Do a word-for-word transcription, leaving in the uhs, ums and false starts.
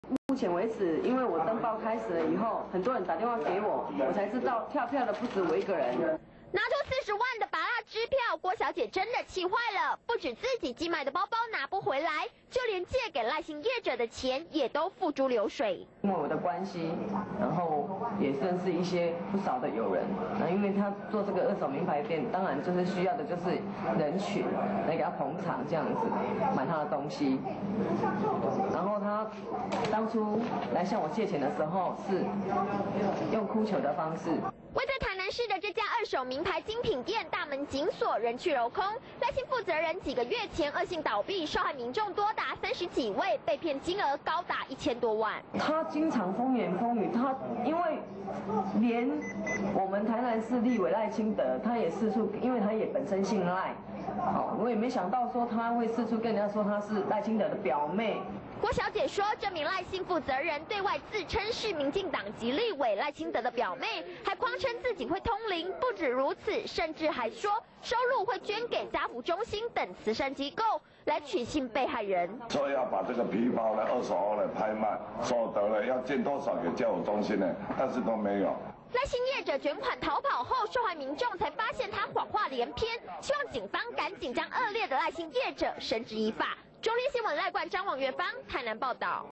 目前为止，因为我登报开始了以后，很多人打电话给我，我才知道跳票的不止我一个人。 拿出四十万的拔蜡支票，郭小姐真的气坏了，不止自己寄买的包包拿不回来，就连借给赖姓业者的钱也都付诸流水。 因为我的关系，然后也认识一些不少的友人，那因为他做这个二手名牌店，当然就是需要的就是人群来给他捧场，这样子买他的东西。然后他当初来向我借钱的时候，是用哭求的方式。 位在台南市的这家二手名牌精品店大门紧锁，人去楼空。赖姓负责人几个月前恶性倒闭，受害民众多达三十几位，被骗金额高达一千多万。 他经常风言风语，他因为连我们台南市立委赖清德，他也四处，因为他也本身姓赖，哦，我也没想到说他会四处跟人家说他是赖清德的表妹。 郭小姐说，这名赖姓负责人对外自称是民进党籍立委赖清德的表妹，还谎称自己会通灵。不止如此，甚至还说收入会捐给家福中心等慈善机构，来取信被害人。 说要把这个皮包呢、二手货呢拍卖，所得呢要捐多少给家福中心呢？但是都没有。 赖姓业者卷款逃跑后，受害民众才发现他谎话连篇，希望警方赶紧将恶劣的赖姓业者绳之以法。中天新闻赖冠张王月芳台南报道。